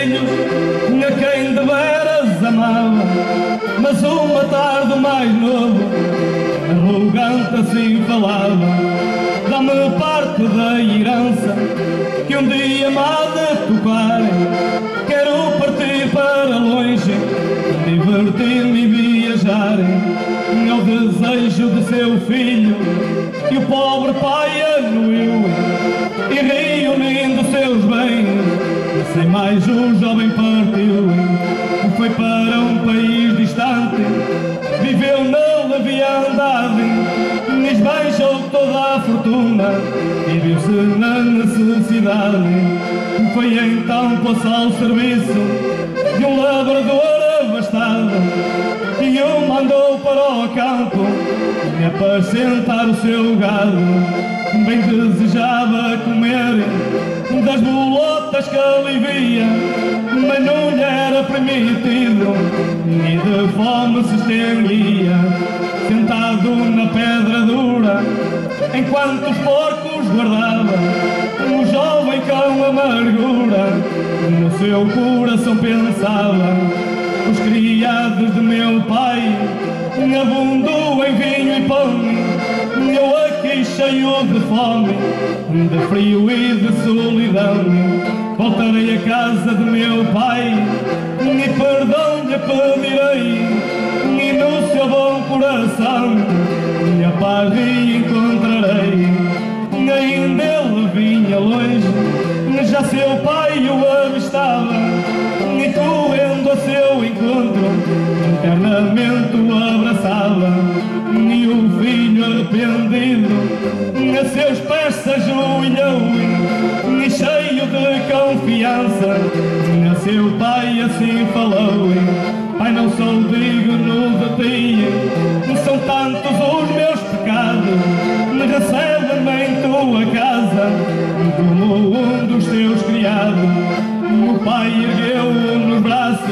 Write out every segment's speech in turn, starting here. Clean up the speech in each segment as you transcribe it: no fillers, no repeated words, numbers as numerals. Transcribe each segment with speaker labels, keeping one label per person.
Speaker 1: filhos, a quem de veras amava. Mas uma tarde o mais novo, arrogante assim falava: dá-me parte da herança, que um dia me há de tocar. Quero partir para longe, divertir-me e viajar. É o desejo de seu filho, e o pobre pai anuiu, e reunindo seus bens, sem mais o jovem partiu. Foi para um país distante, viveu na leviandade, esbanjou toda a fortuna e viu-se na necessidade. Foi então posto ao serviço de um labrador abastado, e o mandou para o campo e apacentar o seu gado. Bem desejava comer das bolotas que ali via, mas não lhe era permitido, e de fome se extinguia. Sentado na pedra dura, enquanto os porcos guardava, o jovem com amargura no seu coração pensava: os criados de meu pai abundam em vinho e pão, eu aqui cheio de fome, de frio e de solidão. Voltarei à casa de meu pai e perdão lhe pedirei, e no seu bom coração a paz encontrarei. Ainda ele vinha longe, já seu pai o avistava, e correndo a seu encontro internamente o abraçava. E o filho arrependido a seus pés se ajoelhou, e cheio de confiança a seu pai assim falou: pai, não sou digno de ti, são tantos os meus pecados, recebe-me em tua casa como um dos teus criados. O pai ergueu-o nos braços,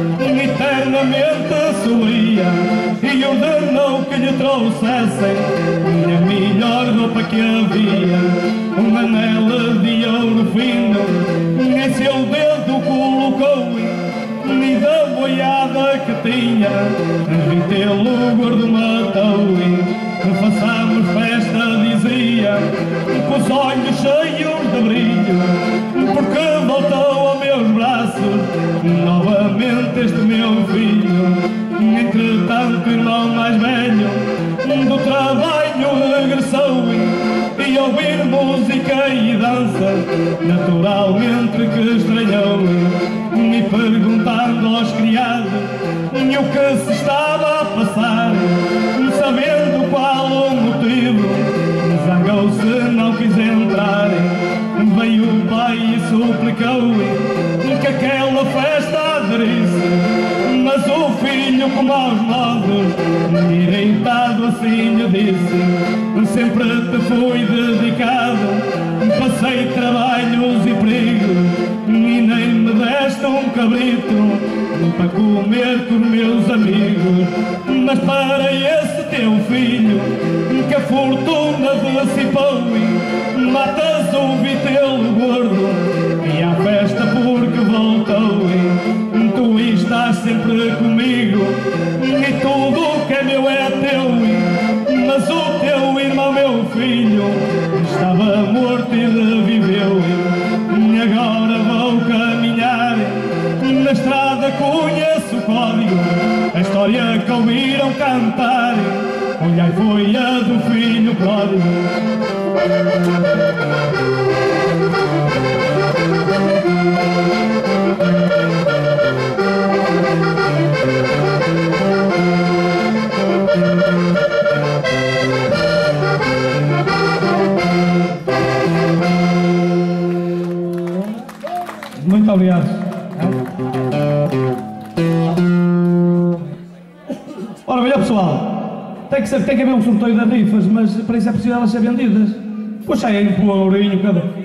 Speaker 1: eternamente sorria, e ordenou que lhe trouxessem a melhor roupa que havia. Um anel de ouro fino em seu dedo colocou, e da boiada que tinha vintelo gordo matou. Façamos festa, dizia, com os olhos cheios de brilho, porque voltou aos meus braços novamente este meu filho. Entretanto, o irmão mais velho do trabalho regressou, e ouvir música e dança naturalmente que estranhou. E perguntando aos criados o que se estava a passar, sabendo qual o motivo, zangou-se, não quis entrar. Veio o pai e suplicou que aquela festa aderisse, mas o filho, como aos modos, irritado assim lhe disse: sempre te fui dedicado, passei trabalhos e perigos, e nem me deste um cabrito para comer com meus amigos. Mas para esse teu filho que a fortuna dissipou, matas o vitelo gordo e à festa porque voltou. Tu estás sempre comigo e tudo que é meu é teu, mas o teu irmão, meu filho, estava morto e reviveu. E agora vou caminhar na estrada, conheço o código, a história que ouviram cantar, olhai, foi a do filho pródigo. Muito obrigado. Ora, olha pessoal, tem que haver um sorteio de rifas, mas para isso é preciso elas ser vendidas. Puxa aí um pouquinho cada.